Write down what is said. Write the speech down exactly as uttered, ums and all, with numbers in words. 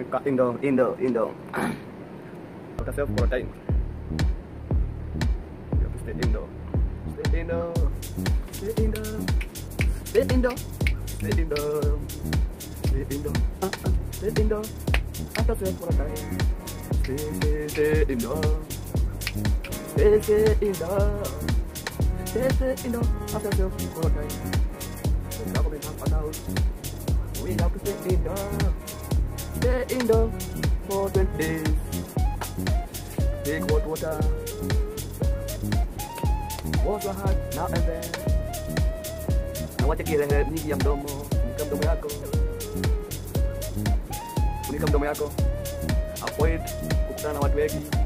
Got Indo, Indo, Indo. Put yourself for a time. You have to stay Indo. Stay Indo. Stay Indo. Stay Indo. Stay Indo. Stay Indo. Uh, uh, stay Indo. Put yourself for a time. Stay, stay, stay Indo. Stay, stay Indo. Stay, stay Indo. Put yourself for a time. The government has announced we have to stay Indo. Stay Indo for twenty days. Take hot water. Wash your hand now and then. Na wacha kirehe nyingi ya mdomo. Funika mdomo yako. Funika mdomo yako. Avoid kukutana na watu wengi.